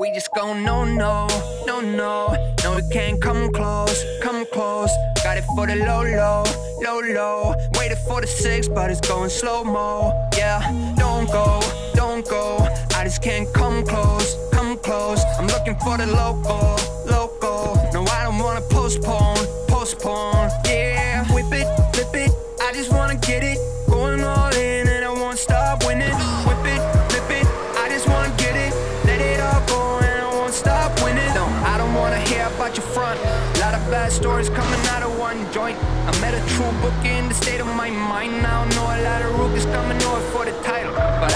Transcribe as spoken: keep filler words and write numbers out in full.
We just gon' no, no, no, no. No, we can't come close, come close. Got it for the low, low, low, low. Waited for the six, but it's going slow-mo. Yeah, don't go, don't go. I just can't come close, come close. I'm looking for the local, local. No, I don't wanna postpone, postpone. Yeah, whip it, flip it. I just wanna get it, going all in, and I won't stop winning. Whip it, flip it. I just wanna get it, let it all go, and I won't stop winning. No, I don't wanna hear about your front. Lot of bad stories coming out of one joint. I met a true bookie in the state of my mind. Now I know a lot of rookies coming over for the title, but